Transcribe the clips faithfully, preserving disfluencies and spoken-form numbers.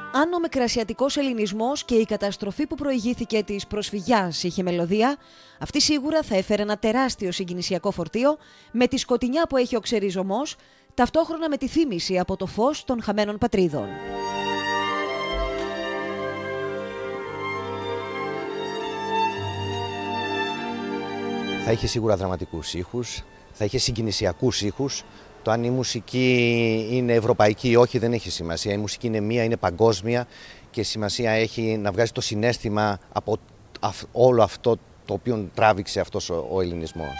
Αν ο μικρασιατικός ελληνισμός και η καταστροφή που προηγήθηκε της προσφυγιάς είχε μελωδία, αυτή σίγουρα θα έφερε ένα τεράστιο συγκινησιακό φορτίο με τη σκοτεινιά που έχει ο ξεριζωμός, ταυτόχρονα με τη θύμηση από το φως των χαμένων πατρίδων. Θα είχε σίγουρα δραματικούς ήχους, θα είχε συγκινησιακούς ήχους. Το αν η μουσική είναι ευρωπαϊκή ή όχι δεν έχει σημασία. Η μουσική είναι μία, είναι παγκόσμια και σημασία έχει να βγάζει το συναίσθημα από όλο αυτό το οποίο τράβηξε αυτός ο, ο ελληνισμός.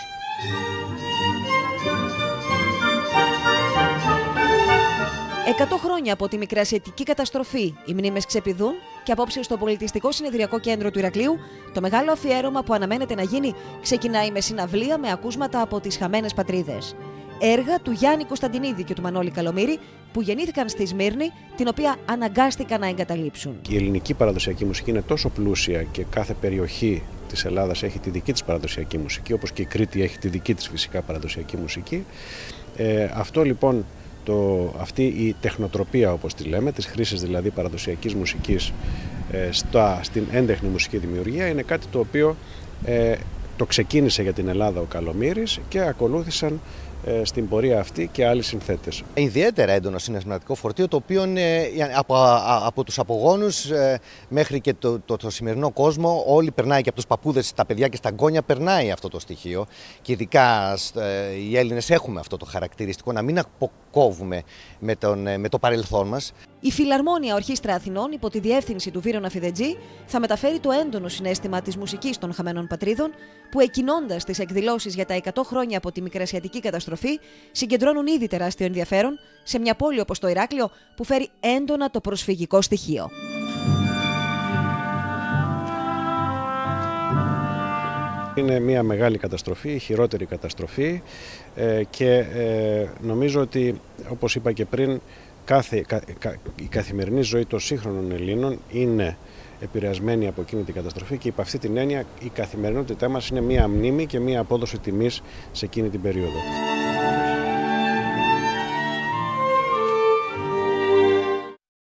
Εκατό χρόνια από τη μικρασιατική καταστροφή, οι μνήμες ξεπηδούν και απόψε στο Πολιτιστικό Συνεδριακό Κέντρο του Ηρακλείου, το μεγάλο αφιέρωμα που αναμένεται να γίνει ξεκινάει με συναυλία με ακούσματα από τις χαμένες πατρίδες. Έργα του Γιάννη Κωνσταντινίδη και του Μανώλη Καλομήρη που γεννήθηκαν στη Σμύρνη, την οποία αναγκάστηκαν να εγκαταλείψουν. Η ελληνική παραδοσιακή μουσική είναι τόσο πλούσια και κάθε περιοχή της Ελλάδας έχει τη δική της παραδοσιακή μουσική, όπως και η Κρήτη έχει τη δική της φυσικά παραδοσιακή μουσική. Ε, αυτό λοιπόν, το, αυτή η τεχνοτροπία όπως τη λέμε, της χρήσης δηλαδή παραδοσιακής μουσικής ε, στα, στην έντεχνη μουσική δημιουργία είναι κάτι το οποίο ε, το ξεκίνησε για την Ελλάδα ο Καλομήρης και ακολούθησαν στην πορεία αυτή και άλλοι συνθέτες. Ιδιαίτερα έντονο συναισθηματικό φορτίο, το οποίο είναι από, από τους απογόνους μέχρι και το, το, το σημερινό κόσμο, όλοι περνάει και από τους παππούδες, τα παιδιά και στα γκόνια περνάει αυτό το στοιχείο και ειδικά οι Έλληνες έχουμε αυτό το χαρακτηριστικό να μην αποκόβουμε με, τον, με το παρελθόν μας. Η Φιλαρμόνια Ορχήστρα Αθηνών, υπό τη διεύθυνση του Βύρωνα Φιδετζή, θα μεταφέρει το έντονο συναίσθημα της μουσικής των χαμένων πατρίδων, που εκκινώντας τις εκδηλώσεις για τα εκατό χρόνια από τη μικρασιατική καταστροφή, συγκεντρώνουν ήδη τεράστιο ενδιαφέρον σε μια πόλη όπως το Ηράκλειο, που φέρει έντονα το προσφυγικό στοιχείο. Είναι μια μεγάλη καταστροφή, η χειρότερη καταστροφή ε, και ε, νομίζω ότι, όπως είπα και πριν, Κάθε, κα, κα, η καθημερινή ζωή των σύγχρονων Ελλήνων είναι επηρεασμένη από εκείνη την καταστροφή και υπ' αυτή την έννοια η καθημερινότητά μας είναι μία μνήμη και μία απόδοση τιμής σε εκείνη την περίοδο.